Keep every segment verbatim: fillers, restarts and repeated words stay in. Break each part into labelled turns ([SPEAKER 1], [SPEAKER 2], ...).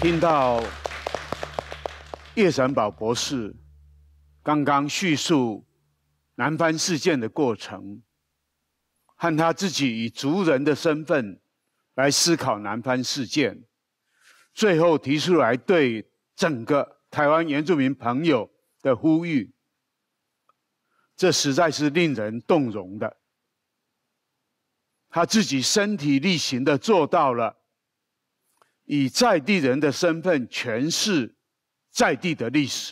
[SPEAKER 1] 听到叶神宝博士刚刚叙述南番事件的过程，和他自己以族人的身份来思考南番事件，最后提出来对整个台湾原住民朋友的呼吁，这实在是令人动容的。他自己身体力行的做到了，以在地人的身份诠释在地的历史。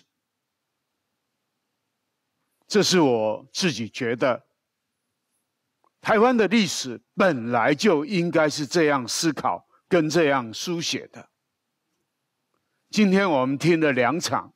[SPEAKER 1] 这是我自己觉得，台湾的历史本来就应该是这样思考跟这样书写的。今天我们听了两场，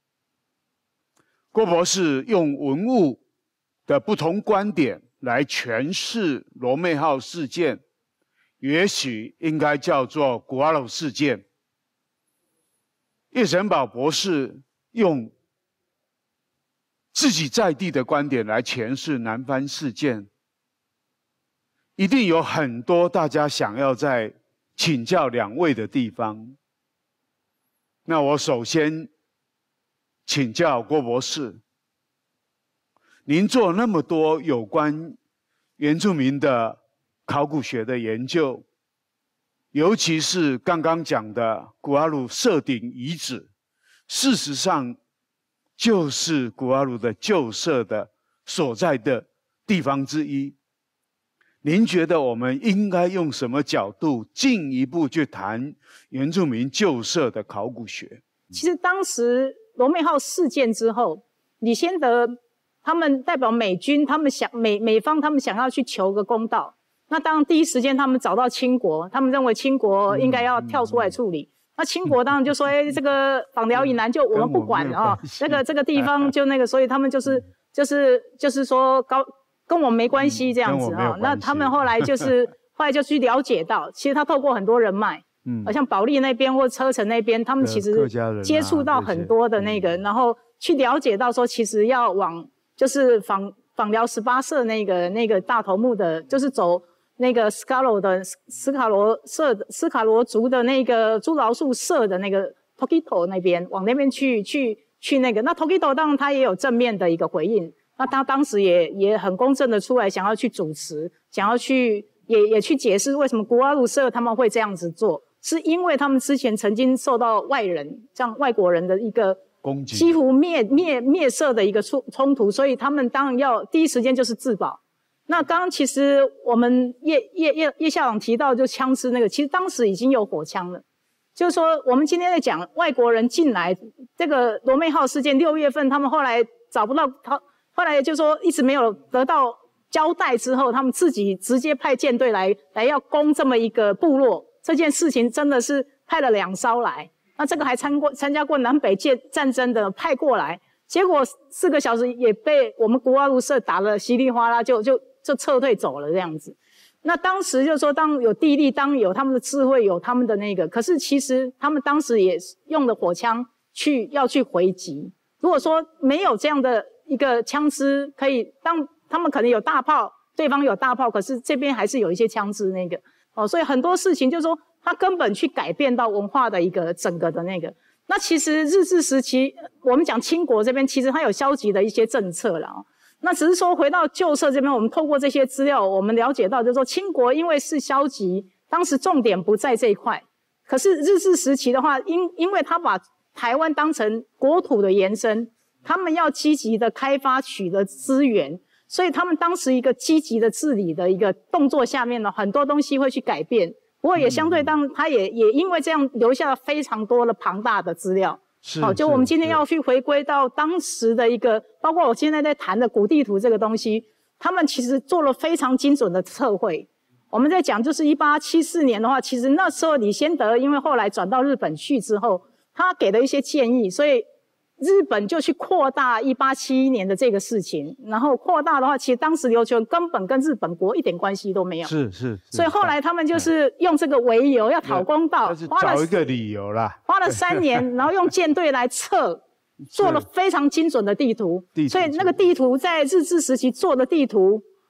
[SPEAKER 1] 郭博士用文物的不同观点来诠释罗妹号事件，也许应该叫做古阿鲁事件。叶神宝博士用自己在地的观点来诠释南番事件，一定有很多大家想要再请教两位的地方。那我首先请教郭博士，您做那么多有关原住民的考古学的研究，尤其是刚刚讲的古阿鲁社顶遗址，事实上就是古阿鲁的旧社的所在的地方之一。您觉得我们应该用什么角度进一步去谈原住民旧社的考古学？
[SPEAKER 2] 其实当时罗妹号事件之后，李先德他们代表美军，他们想美美方他们想要去求个公道。那当然第一时间他们找到清国，他们认为清国应该要跳出来处理。嗯嗯、那清国当然就说：“哎，这个访寮以南就我们不管啊、哦，这个这个地方就那个，所以他们就是就是就是说高。”跟我们没关系这样子啊、哦，那他们后来就是后来就去了解到，其实他透过很多人脉，嗯，好像保利那边或车城那边，他们其实接触到很多的那个，然后去了解到说，其实要往就是访访寮十八社那个那个大头目的，就是走那个斯卡罗的斯卡罗社斯卡罗族的那个朱老树社的那个 Tokito 那边，往那边去去去那个，那 Tokito 当然他也有正面的一个回应。那他当时也也很公正的出来，想要去主持，想要去也也去解释为什么古阿鲁社他们会这样子做，是因为他们之前曾经受到外人这样外国人的一个
[SPEAKER 1] 攻击，
[SPEAKER 2] 几乎灭灭灭社的一个冲冲突，所以他们当然要第一时间就是自保。那刚刚其实我们叶叶叶叶校长提到就枪支那个，其实当时已经有火枪了，就是说我们今天在讲外国人进来这个罗妹号事件，六月份他们后来找不到他。后来就说一直没有得到交代之后，他们自己直接派舰队来来要攻这么一个部落，这件事情真的是派了两艘来。那这个还参过参加过南北舰战争的派过来，结果四个小时也被我们古阿鲁社打了稀里哗啦，就就就撤退走了这样子。那当时就说当有地利，当有他们的智慧，有他们的那个，可是其实他们当时也用了火枪去要去回击。如果说没有这样的一个枪支可以，当他们可能有大炮，对方有大炮，可是这边还是有一些枪支那个哦，所以很多事情就是说，它根本去改变到文化的一个整个的那个。那其实日治时期，我们讲清国这边，其实它有消极的一些政策了哦。那只是说回到旧社这边，我们透过这些资料，我们了解到，就是说清国因为是消极，当时重点不在这一块。可是日治时期的话，因因为他把台湾当成国土的延伸。他们要积极的开发取得资源，所以他们当时一个积极的治理的一个动作下面呢，很多东西会去改变。不过也相对当他也也因为这样留下了非常多的庞大的资料。
[SPEAKER 1] 是，
[SPEAKER 2] 好，就我们今天要去回归到当时的一个，包括我现在在谈的古地图这个东西，他们其实做了非常精准的测绘。我们在讲就是一八七四年的话，其实那时候李先德因为后来转到日本去之后，他给了一些建议，所以日本就去扩大一八七一年的这个事情，然后扩大的话，其实当时琉球根本跟日本国一点关系都没有。
[SPEAKER 1] 是是。
[SPEAKER 2] 所以后来他们就是用这个为由要讨公道，
[SPEAKER 1] 花了找一个理由啦。
[SPEAKER 2] 花了三年，然后用舰队来测，做了非常精准的地图。地图所以那个地图在日治时期做的地图，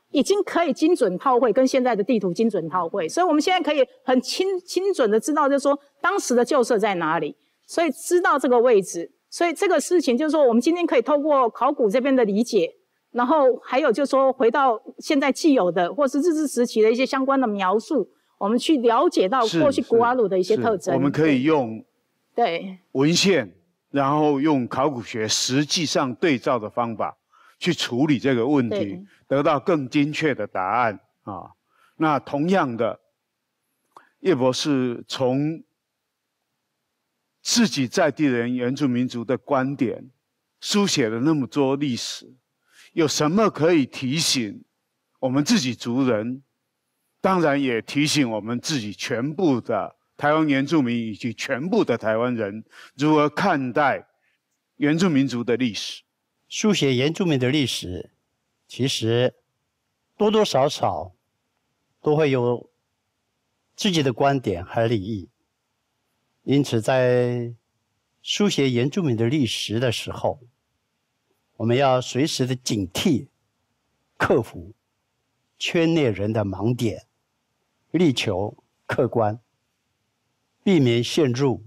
[SPEAKER 2] 已经可以精准套绘，跟现在的地图精准套绘，所以我们现在可以很精精准的知道，就是说当时的旧社在哪里，所以知道这个位置。所以这个事情就是说，我们今天可以透过考古这边的理解，然后还有就是说回到现在既有的或是日治时期的一些相关的描述，我们去了解到过去古瓦鲁的一些特征。
[SPEAKER 1] 我们可以用
[SPEAKER 2] 对
[SPEAKER 1] 文献，然后用考古学实际上对照的方法去处理这个问题，得到更精确的答案啊。那同样的，叶博士从自己在地人原住民族的观点，书写了那么多历史，有什么可以提醒我们自己族人？当然也提醒我们自己全部的台湾原住民以及全部的台湾人，如何看待原住民族的历史。
[SPEAKER 3] 书写原住民的历史，其实多多少少都会有自己的观点和利益。因此在书写原住民的历史的时候，我们要随时的警惕克服圈内人的盲点，力求客观，避免陷入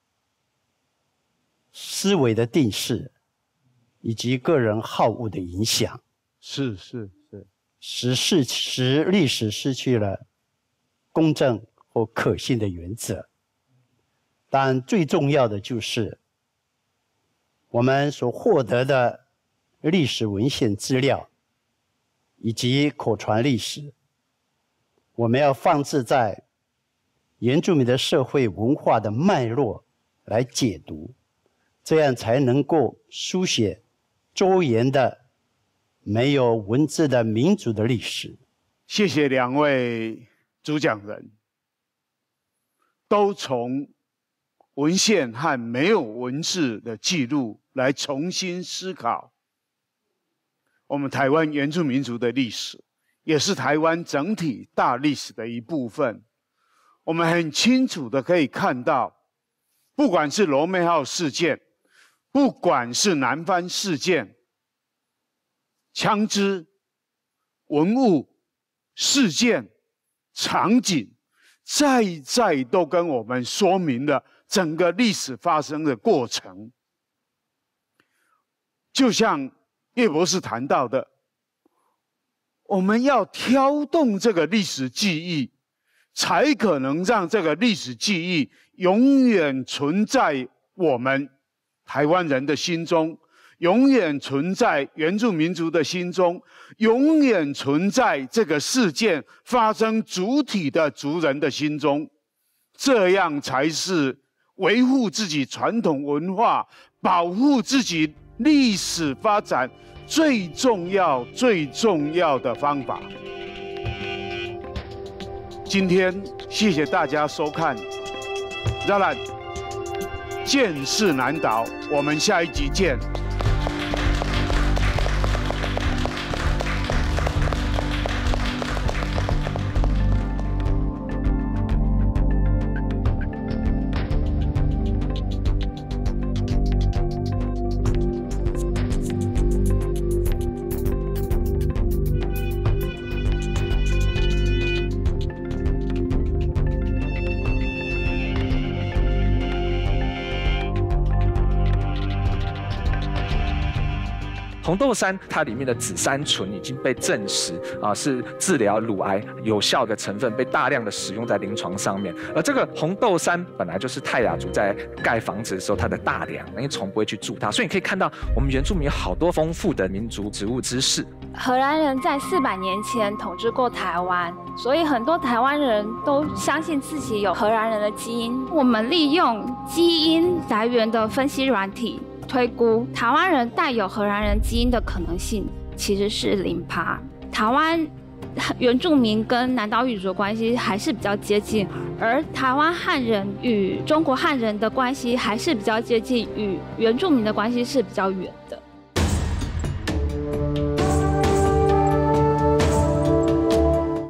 [SPEAKER 3] 思维的定式以及个人好恶的影响，
[SPEAKER 1] 是是是，
[SPEAKER 3] 使事使历史失去了公正或可信的原则。但最重要的就是我们所获得的历史文献资料以及口传历史，我们要放置在原住民的社会文化的脉络来解读，这样才能够书写周延的没有文字的民族的历史。
[SPEAKER 1] 谢谢两位主讲人，都从文献和没有文字的记录来重新思考我们台湾原住民族的历史，也是台湾整体大历史的一部分。我们很清楚的可以看到，不管是罗妹号事件，不管是南番事件，枪支、文物、事件、场景，再再都跟我们说明了整个历史发生的过程。就像叶博士谈到的，我们要挑动这个历史记忆，才可能让这个历史记忆永远存在我们台湾人的心中，永远存在原住民族的心中，永远存在这个事件发生主体的族人的心中。这样才是维护自己传统文化、保护自己历史发展最重要、最重要的方法。今天谢谢大家收看，当然见识难倒，我们下一集见。
[SPEAKER 4] 红豆杉它里面的紫杉醇已经被证实啊是治疗乳癌有效的成分，被大量的使用在临床上面。而这个红豆杉本来就是泰雅族在盖房子的时候它的大梁，因为虫不会去住它，所以你可以看到我们原住民有好多丰富的民族植物知识。
[SPEAKER 5] 荷兰人在四百年前统治过台湾，所以很多台湾人都相信自己有荷兰人的基因。我们利用基因来源的分析软体推估台湾人带有荷兰人基因的可能性其实是零趴。台湾原住民跟南岛语族的关系还是比较接近，而台湾汉人与中国汉人的关系还是比较接近，与原住民的关系是比较远。